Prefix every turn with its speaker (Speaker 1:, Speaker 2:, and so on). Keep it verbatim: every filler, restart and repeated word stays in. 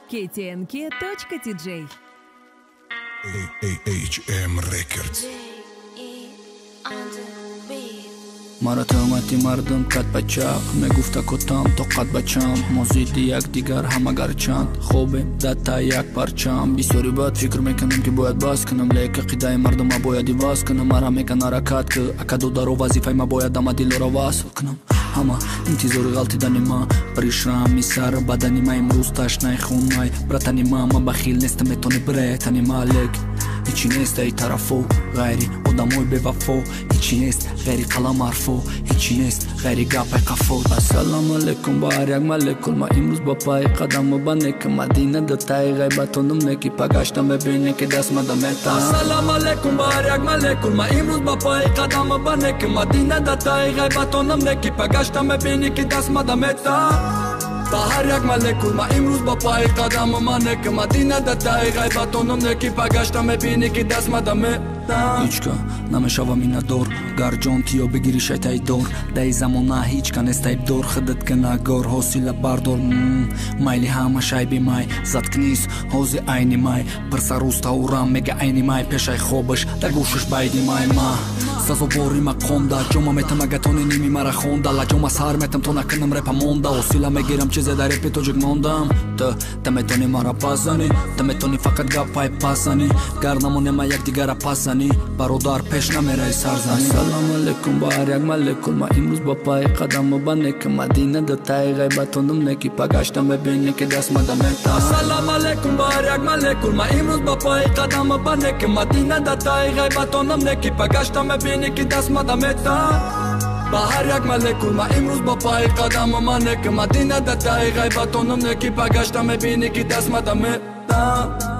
Speaker 1: кей ти эн кей точка ти джей.
Speaker 2: эйч эм Records.
Speaker 3: мара тӯҳмати мардум кад ба чап мегуфта кутам то қад бачам мо зидди якдигар ҳама гарчанд хобем датта як парчам бисёри бад фикр мекунам ки бояд бас кунам леки қидаи мардума бояд иваз кунам мара мекан ҳаракат ки акадударо вазифаи ма бояд ама дилоро васл кунам ҳама интизори ғалтидани ма пришрами сар бадани ма имрӯз ташнаи хунай братани ма ма бахил нестам метони бретани ма лек ҳичи нест ай тарафо ғайри одамои бевафо ҳичи нест ғайри қалам ҳарфо ҳичи нест ғайри гапай қафо ассалому алайкум ба ҳар як малекул ма имрӯз ба пай қадаму ба неки мадина датаи ғайбатонум неки пагаштам бебине ки даст мада мета ассалому алайкум ба ҳар як малекул ма имрӯз ба пай қадаму ба неки мадина датаи ғайбатонум неки пагаштам бебине ки даст мада мета ба ҳар як малекул ма имрӯз ба паи қадаму ма неки мадина датаи ғайбатонум неки пагаштам мебини ки даст мада мета ҳичка намешава минатдор гарҷон ти ё бигири шайтайдор даи замона ҳичка нест айбдор хидат канагор ҳосила бардор майли ҳама шайби май задки нист ҳози айни май пирсаруста урам мега айни май пешай хобаш да гӯшаш байди май ма сазовори мақомда ҷома метам агатони ними мара хонда лаҷома сар метам то накунам репа монда ҳосила мегирам чизе дар репи тоҷик мондам та та метони мара пасзани та метони фақат гапай пасзани гар намонема якдигара пасзани бародар пеш намераи сарзани ассалому алайкум ба ҳар як малекул ма имрӯз ба паи қадаму ба неки мадина датаи ғайбатонум неки пагаштам бебине ки даст мада мета ассалому алайкум ба ҳар як малекул ма имрӯз ба паи қадаму ба неки мадина датаи ғайбатонум неки пагаштам бебине ки даст мада мета ба ҳар як малекул ма имрӯз ба паи қадаму ма неки мадина датаи ғайбатонум неки пагаштам бебине ки даст мада мета